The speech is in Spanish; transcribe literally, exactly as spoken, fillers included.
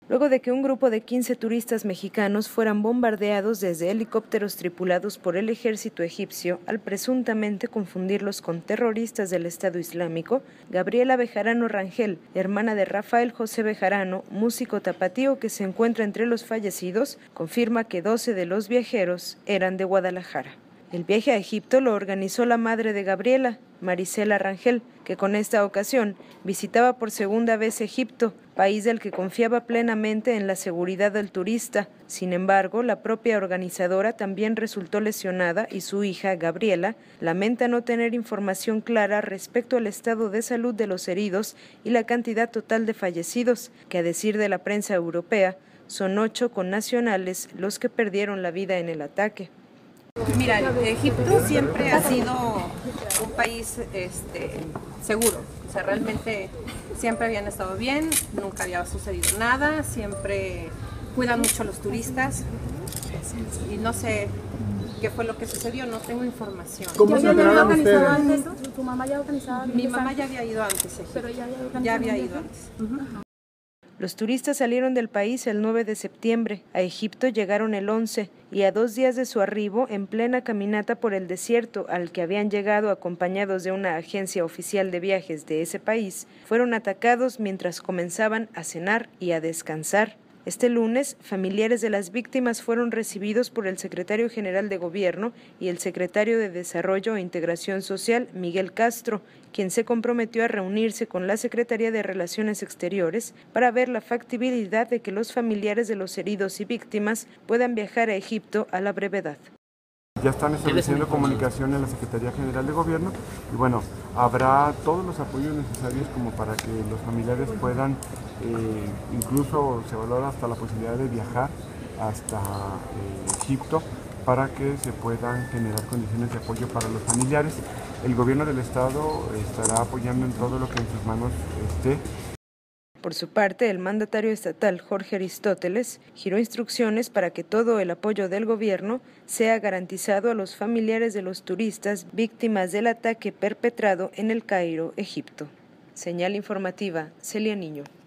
luego de que un grupo de quince turistas mexicanos fueran bombardeados desde helicópteros tripulados por el ejército egipcio al presuntamente confundirlos con terroristas del Estado Islámico. Gabriela Bejarano Rangel, hermana de Rafael José Bejarano, músico tapatío que se encuentra entre los fallecidos, confirma que doce de los viajeros eran de Guadalajara. El viaje a Egipto lo organizó la madre de Gabriela, Marisela Rangel, que con esta ocasión visitaba por segunda vez Egipto, país del que confiaba plenamente en la seguridad del turista. Sin embargo, la propia organizadora también resultó lesionada y su hija, Gabriela, lamenta no tener información clara respecto al estado de salud de los heridos y la cantidad total de fallecidos, que a decir de la prensa europea, son ocho connacionales los que perdieron la vida en el ataque. Mira, Egipto siempre ha sido un país este, seguro, o sea, realmente siempre habían estado bien, nunca había sucedido nada, siempre cuidan mucho a los turistas y no sé qué fue lo que sucedió, no tengo información. ¿Cómo se enteraron ustedes? ¿Tu mamá ya organizaba? Mi mamá ya había ido antes, Egipto. Pero ya había organizado. Ya había ido antes. Uh-huh. Los turistas salieron del país el nueve de septiembre, a Egipto llegaron el once y a dos días de su arribo, en plena caminata por el desierto al que habían llegado acompañados de una agencia oficial de viajes de ese país, fueron atacados mientras comenzaban a cenar y a descansar. Este lunes, familiares de las víctimas fueron recibidos por el secretario general de Gobierno y el secretario de Desarrollo e Integración Social, Miguel Castro, quien se comprometió a reunirse con la Secretaría de Relaciones Exteriores para ver la factibilidad de que los familiares de los heridos y víctimas puedan viajar a Egipto a la brevedad. Ya están estableciendo comunicación en la Secretaría General de Gobierno y bueno, habrá todos los apoyos necesarios como para que los familiares puedan, eh, incluso se valora hasta la posibilidad de viajar hasta eh, Egipto para que se puedan generar condiciones de apoyo para los familiares. El gobierno del estado estará apoyando en todo lo que en sus manos esté. Por su parte, el mandatario estatal Jorge Aristóteles giró instrucciones para que todo el apoyo del gobierno sea garantizado a los familiares de los turistas víctimas del ataque perpetrado en El Cairo, Egipto. Señal informativa, Celia Niño.